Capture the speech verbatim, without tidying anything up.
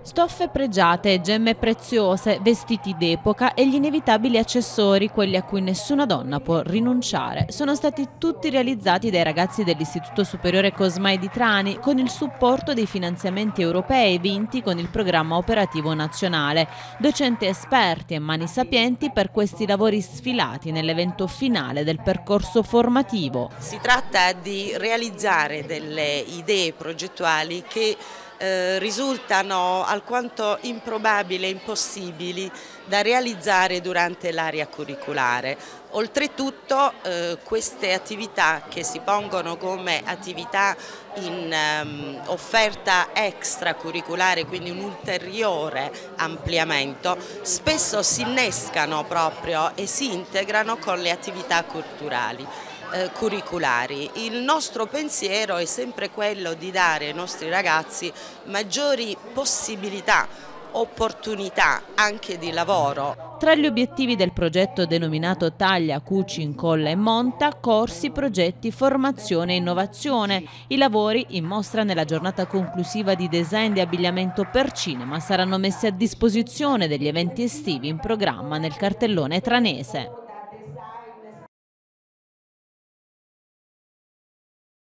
Stoffe pregiate, gemme preziose, vestiti d'epoca e gli inevitabili accessori, quelli a cui nessuna donna può rinunciare, sono stati tutti realizzati dai ragazzi dell'Istituto Superiore Cosmai di Trani con il supporto dei finanziamenti europei vinti con il programma operativo nazionale. Docenti esperti e mani sapienti per questi lavori sfilati nell'evento finale del percorso formativo. Si tratta di realizzare delle idee progettuali che Eh, risultano alquanto improbabili e impossibili da realizzare durante l'area curriculare. Oltretutto eh, queste attività che si pongono come attività in um, offerta extracurriculare, quindi un ulteriore ampliamento, spesso si innescano proprio e si integrano con le attività culturali. Eh, curriculari. Il nostro pensiero è sempre quello di dare ai nostri ragazzi maggiori possibilità, opportunità anche di lavoro. Tra gli obiettivi del progetto denominato Taglia, Cuci, Incolla e Monta, corsi, progetti, formazione e innovazione. I lavori, in mostra nella giornata conclusiva di design di abbigliamento per cinema, saranno messi a disposizione degli eventi estivi in programma nel cartellone tranese.